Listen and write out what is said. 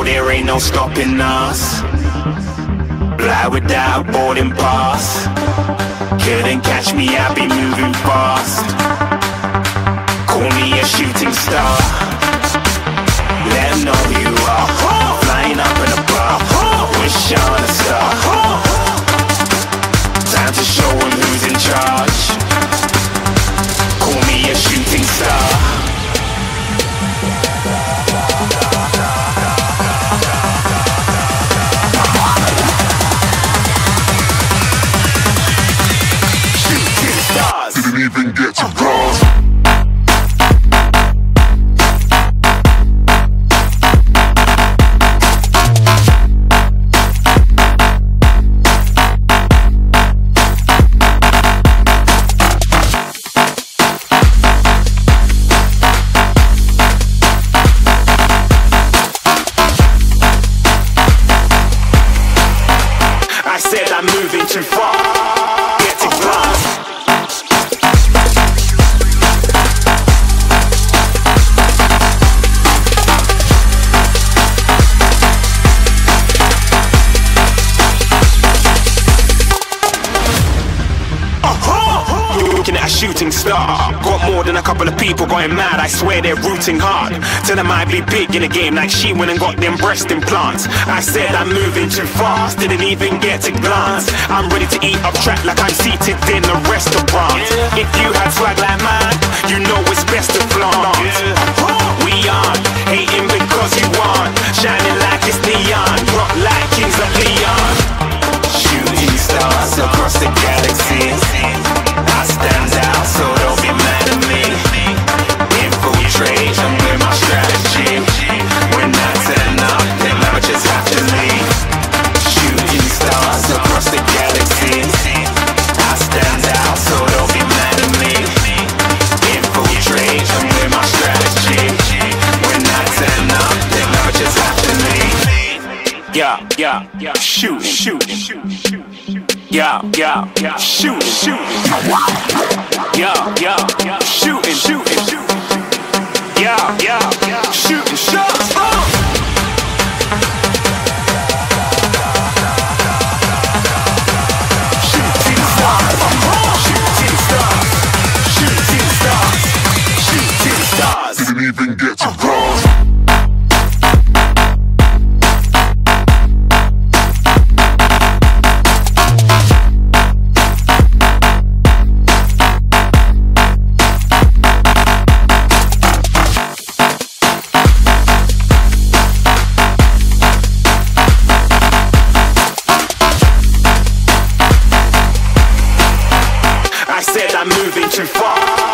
there ain't no stopping us. Fly without a boarding pass. Couldn't catch me, I be moving fast. Call me a shooting star. Let 'em know who you are. Flying up in a bar, wish on a star. Time to show 'em who's in charge. Call me a shooting star. Didn't even get to cross. I said I'm moving too far. Get to glass. Looking at a shooting star. Got more than a couple of people going mad, I swear they're rooting hard. Tell them I be big in the game like she went and got them breast implants. I said I'm moving too fast, didn't even get to glance. I'm ready to eat up track like I'm seated in a restaurant. If you had swag like mine, you know it's best to flaunt. We aren't hating because you aren't shining like it's neon, rock like kings of Leon. Shooting stars across the galaxy. I stand out, so don't be mad at me. Infiltrate, I'm with my strategy. When I turn up, then I just have to leave. Shooting stars across the galaxy. I stand out, so don't be mad at me. Infiltrate, I'm with my strategy. When I turn up, then I just have to leave. Yeah, shoot. Yeah, shoot. Yeah, shooting. Yeah, shooting shots. Shooting stars. Didn't even get to cross. I said I'm moving too far.